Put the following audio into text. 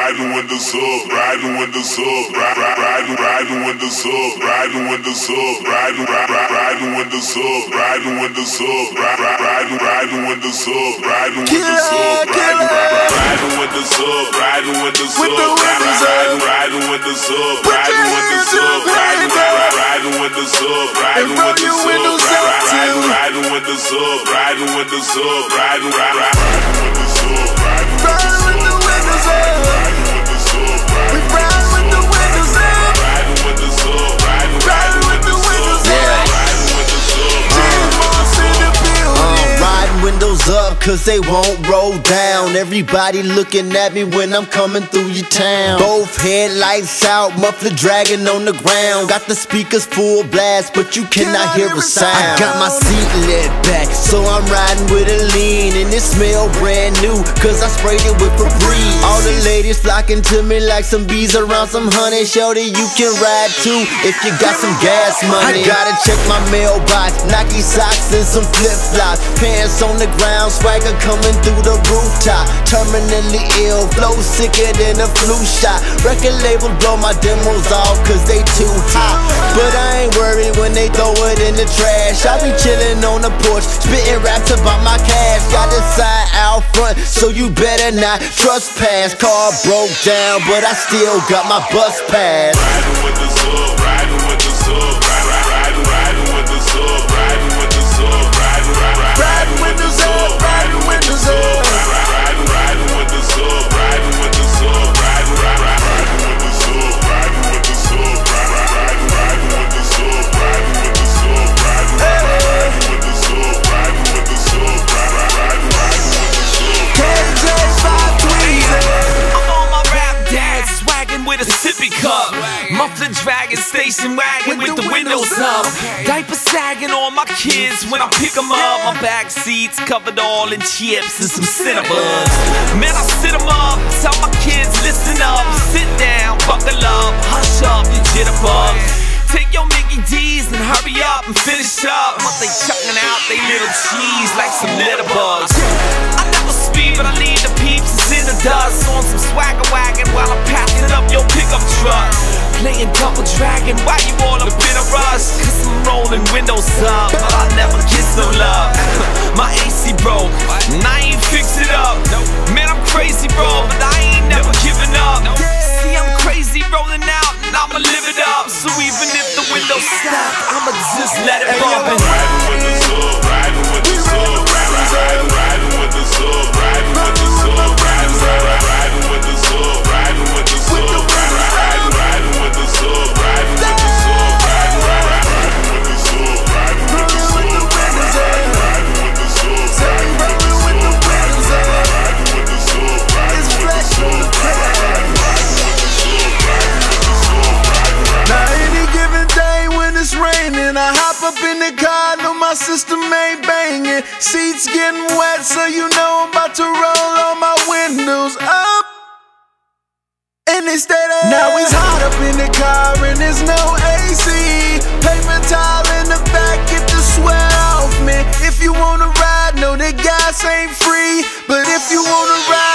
riding with the sub, riding with the sub, riding with the sub, riding with the sub, riding with the sub, riding with the sub, riding with the sub, riding with the sub, riding with the sub, riding with the sub, riding with the sub, riding with the sub, riding with the sub, riding with the sub, riding with the sub, riding with the sub, riding with the sub, riding with the sub, riding with the windows up. We ride with the windows up. Riding with the sub, riding with the windows up. Riding with the sub, riding windows up, cause they won't roll down. Everybody looking at me when I'm coming through your town. Both headlights out, muffler dragging on the ground. Got the speakers full blast, but you cannot hear a sound. I got my seat lit back, so I'm riding with a lean. And it smell brand new, cause I sprayed it with Febreze. All the ladies flocking to me like some bees around some honey. Shorty, you can ride too, if you got some gas money. I gotta check my mailbox, Nike socks and some flip-flops. Pants on the ground, swagger coming through the rooftop. Terminally ill, flow sicker than a flu shot. Record label blow my demos off cause they too hot. But I ain't worried when they throw it in the trash. I be chillin' on the porch, spittin' raps about my cash. Got the side out front, so you better not trespass. Car broke down, but I still got my bus pass. riding with the sub, riding with the sub, riding with the sub, riding with the sub, riding with the sub, riding with the sub, riding with the sub, riding with the sub, riding with the sub, riding with the sub, riding with the sub, riding with the sub, riding with the sub, riding with the sub, riding with the sub. I'm on my rap dad, swaggin' with a sippy cup. Muffler dragging, station wagon with the windows up. Diaper sagging on my kids when I pick them up. My back seats covered all in chips and some Cinnabons. Man, I sit them up, tell my kids listen up. Sit down, buckle up, hush up, you jitterbugs. Take your Mickey D's and hurry up and finish up. But they chucking out they little cheese like some litter bugs. I never speed, but I leave the peeps in the dust. On some swagger wagon while I'm passing up your pickup truck. Playing double dragon, why you all up in a rush? Cause I'm rolling windows up, but I never kiss no love. My AC broke, and I ain't fix it up. Man, I'm crazy, bro, but I ain't never giving up. See, I'm crazy rolling out, and I'ma live it up. So even if the windows stop, I'ma just let it bump. Riding with the sub, riding with the sub, riding with the sub, riding with the sub, riding with the sub, riding with the sub, riding with the sub, riding with the sub, riding with the sub, riding with the sub, riding with the sub, riding with the sub, riding with the sub, it's fresh on the track. Now any given day when it's raining, I hop up in the car, know my system ain't banging. Seats getting wet, so you know I'm about to roll all my windows up. And they stay there. Now it's hot up in the car and there's no AC. Paper towel in the back, get the sweat off me. If you wanna ride, no, the gas ain't free. But if you wanna ride,